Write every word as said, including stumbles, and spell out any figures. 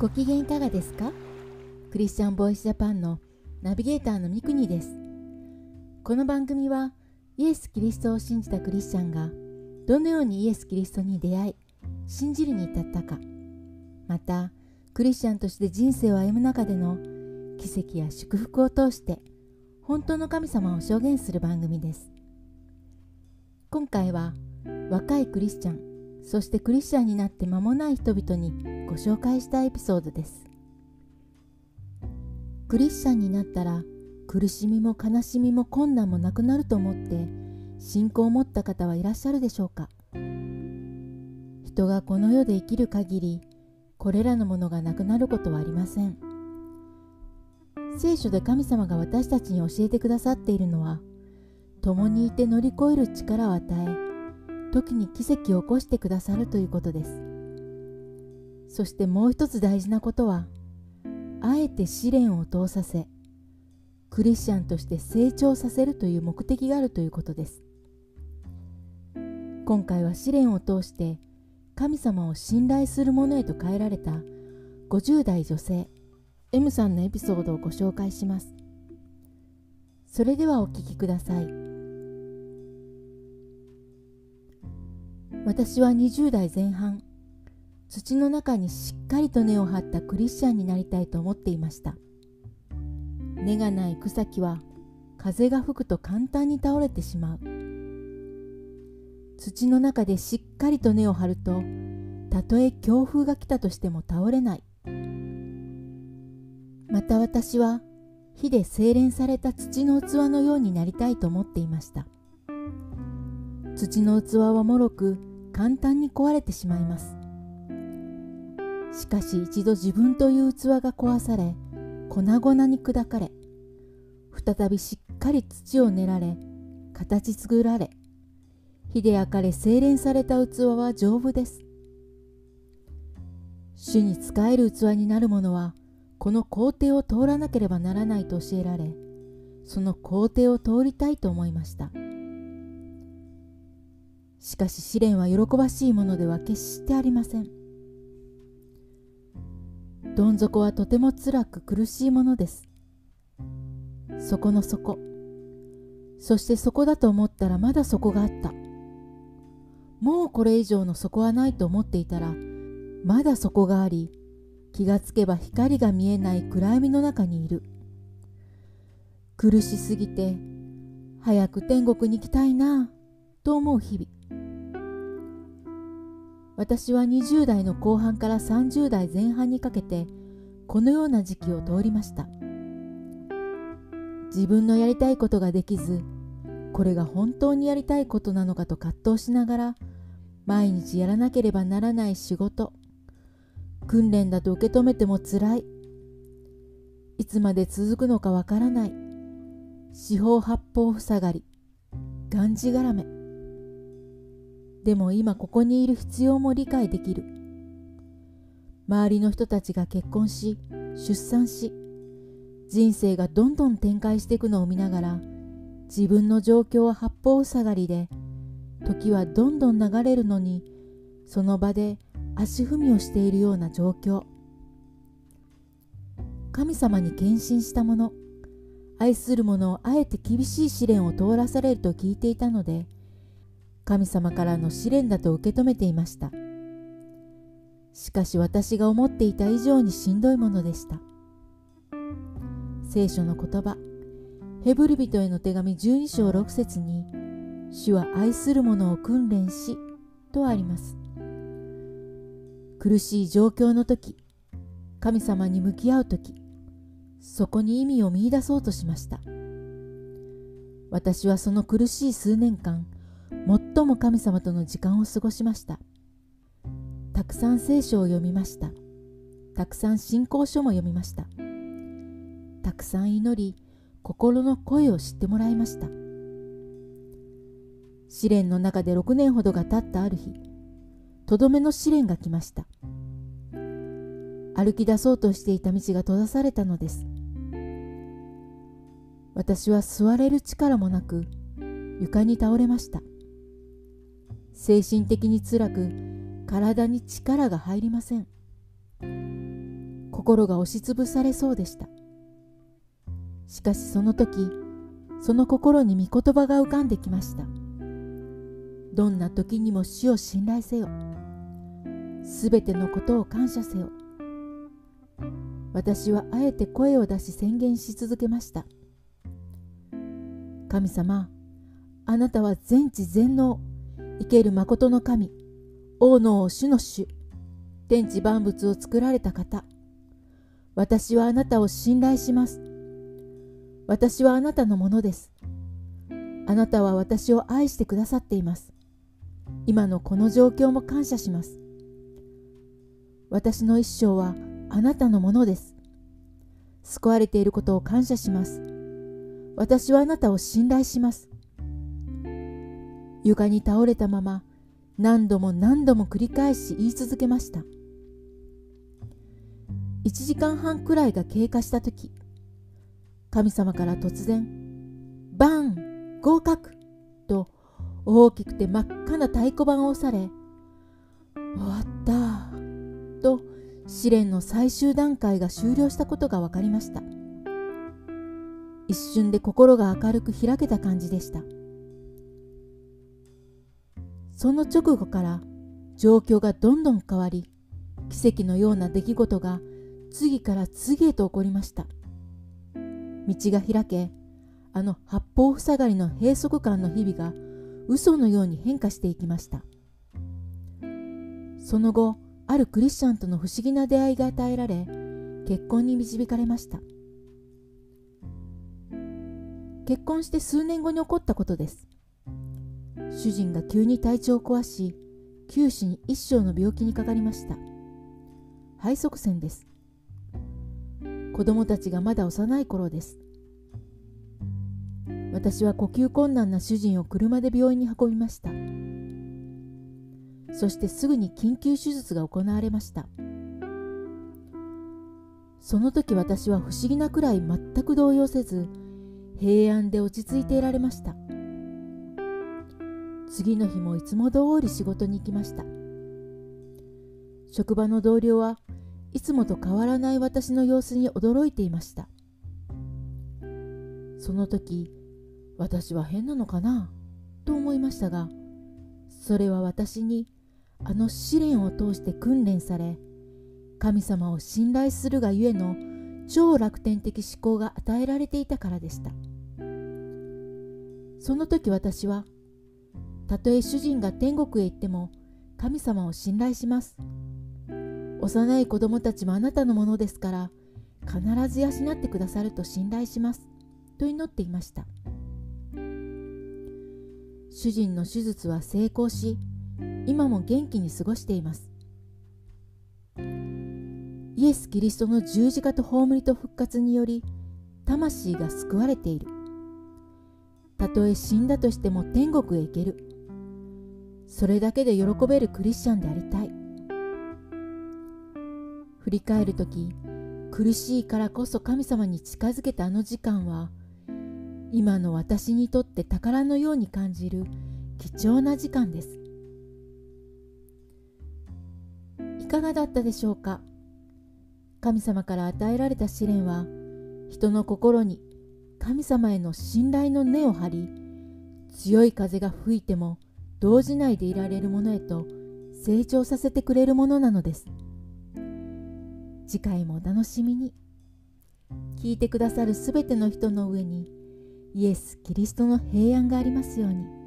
ご機嫌いかがですか？クリスチャンボイスジャパンのナビゲーターのミクニです。この番組はイエス・キリストを信じたクリスチャンがどのようにイエス・キリストに出会い信じるに至ったか、またクリスチャンとして人生を歩む中での奇跡や祝福を通して本当の神様を証言する番組です。今回は若いクリスチャン、そしてクリスチャンになって間もない人々にご紹介したエピソードです。クリスチャンになったら苦しみも悲しみも困難もなくなると思って信仰を持った方はいらっしゃるでしょうか？人がこの世で生きる限りこれらのものがなくなることはありません。聖書で神様が私たちに教えてくださっているのは、共にいて乗り越える力を与え、時に奇跡を起こしてくださるということです。そしてもう一つ大事なことは、あえて試練を通させ、クリスチャンとして成長させるという目的があるということです。今回は試練を通して神様を信頼する者へと変えられたごじゅう代女性 M さんのエピソードをご紹介します。それではお聞きください。私はにじゅう代前半、土の中にしっかりと根を張ったクリスチャンになりたいと思っていました。根がない草木は風が吹くと簡単に倒れてしまう。土の中でしっかりと根を張ると、たとえ強風が来たとしても倒れない。また私は火で精錬された土の器のようになりたいと思っていました。土の器は脆く簡単に壊れてしまいます。しかし一度自分という器が壊され、粉々に砕かれ、再びしっかり土を練られ、形作られ、火で焼かれ精錬された器は丈夫です。主に仕える器になる者は、この工程を通らなければならないと教えられ、その工程を通りたいと思いました。しかし試練は喜ばしいものでは決してありません。どん底はとても辛く苦しいものです。底の底、そして底だと思ったらまだ底があった。もうこれ以上の底はないと思っていたら、まだ底があり、気がつけば光が見えない暗闇の中にいる。苦しすぎて、早く天国に行きたいなぁと思う日々。私はにじゅう代の後半からさんじゅう代前半にかけてこのような時期を通りました。自分のやりたいことができず、これが本当にやりたいことなのかと葛藤しながら、毎日やらなければならない仕事、訓練だと受け止めてもつらい、いつまで続くのかわからない、四方八方塞がり、がんじがらめ。でも今ここにいる必要も理解できる。周りの人たちが結婚し、出産し、人生がどんどん展開していくのを見ながら、自分の状況は八方塞がりで、時はどんどん流れるのに、その場で足踏みをしているような状況。神様に献身した者、愛する者をあえて厳しい試練を通らされると聞いていたので、神様からの試練だと受け止めていました。しかし私が思っていた以上にしんどいものでした。聖書の言葉、ヘブル人への手紙じゅうに章ろく節に、主は愛する者を訓練し、とあります。苦しい状況の時、神様に向き合う時、そこに意味を見出そうとしました。私はその苦しい数年間、最も神様との時間を過ごしました。たくさん聖書を読みました。たくさん信仰書も読みました。たくさん祈り、心の声を知ってもらいました。試練の中でろくねんほどが経ったある日、とどめの試練が来ました。歩き出そうとしていた道が閉ざされたのです。私は座れる力もなく、床に倒れました。精神的に辛く、体に力が入りません。 心が押しつぶされそうでした。しかしその時、その心に御言葉が浮かんできました。どんな時にも主を信頼せよ。すべてのことを感謝せよ。私はあえて声を出し宣言し続けました。神様、あなたは全知全能、生ける誠の神、王の王主の主、天地万物を作られた方。私はあなたを信頼します。私はあなたのものです。あなたは私を愛してくださっています。今のこの状況も感謝します。私の一生はあなたのものです。救われていることを感謝します。私はあなたを信頼します。床に倒れたまま何度も何度も繰り返し言い続けました。いちじかんはんくらいが経過したとき、神様から突然、バン合格と大きくて真っ赤な太鼓判を押され、終わったと試練の最終段階が終了したことが分かりました。一瞬で心が明るく開けた感じでした。その直後から状況がどんどん変わり、奇跡のような出来事が次から次へと起こりました。道が開け、あの八方塞がりの閉塞感の日々が嘘のように変化していきました。その後、あるクリスチャンとの不思議な出会いが与えられ、結婚に導かれました。結婚して数年後に起こったことです。主人が急に体調を壊し、九死に一生の病気にかかりました。肺塞栓です。子供たちがまだ幼い頃です。私は呼吸困難な主人を車で病院に運びました。そしてすぐに緊急手術が行われました。その時私は不思議なくらい全く動揺せず、平安で落ち着いていられました。次の日もいつも通り仕事に行きました。職場の同僚はいつもと変わらない私の様子に驚いていました。その時、私は変なのかなと思いましたが、それは私にあの試練を通して訓練され、神様を信頼するがゆえの超楽天的思考が与えられていたからでした。その時私は、たとえ主人が天国へ行っても神様を信頼します。幼い子供たちもあなたのものですから、必ず養ってくださると信頼します。と祈っていました。主人の手術は成功し、今も元気に過ごしています。イエス・キリストの十字架と葬りと復活により、魂が救われている。たとえ死んだとしても天国へ行ける。それだけで喜べるクリスチャンでありたい。振り返るとき、苦しいからこそ神様に近づけたあの時間は、今の私にとって宝のように感じる貴重な時間です。いかがだったでしょうか。神様から与えられた試練は、人の心に神様への信頼の根を張り、強い風が吹いても動じないでいられるものへと成長させてくれるものなのです。次回もお楽しみに。聞いてくださるすべての人の上にイエス・キリストの平安がありますように。